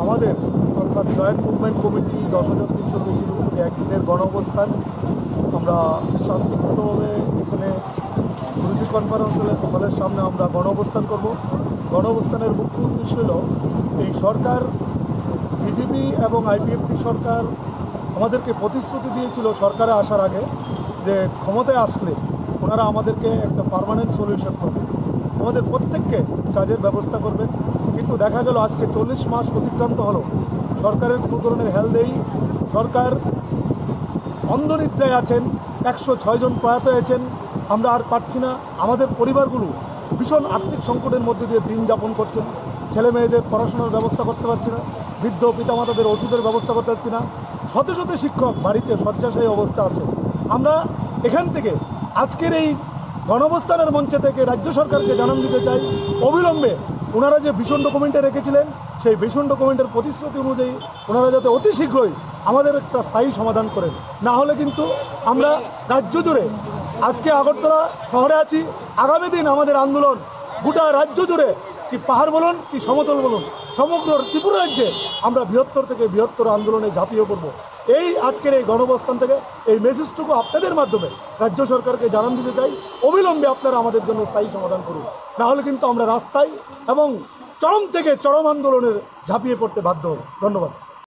আমাদের অর্থাৎ joint movement committee 10,323 একদিনের গণ অবস্থান আমরা শান্তিপূর্ণভাবে এখানে গুরুজি কনফারেন্স হলের সামনে আমরা গণ অবস্থান করব। গণ অবস্থানের মুখ্য উদ্দেশ্য হল এই সরকার বিজেপি এবং আইপিএফটি সরকার আমাদেরকে প্রতিশ্রুতি দিয়েছিল সরকারে আসার আগে যে ক্ষমতায় আসলে ওনারা আমাদেরকে একটা পার্মানেন্ট সলিউশন করবে, আমাদের প্রত্যেককে কাজের ব্যবস্থা করবেন। কিন্তু দেখা গেল আজকে 40 মাস অতিক্রান্ত হলো, সরকারের কোনো ধরনের হেল নেই। সরকার অন্ধনিদ্রায় আছেন, 106 জন প্রয়াত হয়েছেন। আমরা আর পারছি না, আমাদের পরিবারগুলো ভীষণ আর্থিক সংকটের মধ্যে দিয়ে দিন যাপন করছেন। ছেলে মেয়েদের পড়াশোনার ব্যবস্থা করতে পারছি না, বৃদ্ধ পিতামাতাদের ওষুধের ব্যবস্থা করতে পারছি না, শত শত শিক্ষক বাড়িতে শয্যাশায়ী অবস্থা আছে। আমরা এখান থেকে আজকের এই গণঅবস্থানের মঞ্চে থেকে রাজ্য সরকারকে জানান দিতে চাই, অবিলম্বে ওনারা যে ভিশন ডকুমেন্টে রেখেছিলেন সেই ভিশন ডকুমেন্টের প্রতিশ্রুতি অনুযায়ী ওনারা যাতে অতি শীঘ্রই আমাদের একটা স্থায়ী সমাধান করেন। না হলে কিন্তু আমরা রাজ্য জুড়ে, আজকে আগরতলা শহরে আছি, আগামী দিন আমাদের আন্দোলন গোটা রাজ্য জুড়ে, কি পাহাড় বলুন কি সমতল বলুন, সমগ্র ত্রিপুরা রাজ্যে আমরা বৃহত্তর থেকে বৃহত্তর আন্দোলনে ঝাঁপিয়ে পড়ব। এই আজকের এই গণঅবস্থান থেকে এই মেসেজটুকু আপনাদের মাধ্যমে রাজ্য সরকারকে জানান দিতে চাই, অবিলম্বে আপনারা আমাদের জন্য স্থায়ী সমাধান করুন। না হলে কিন্তু আমরা রাস্তায় এবং চরম থেকে চরম আন্দোলনের ঝাঁপিয়ে পড়তে বাধ্য হব। ধন্যবাদ।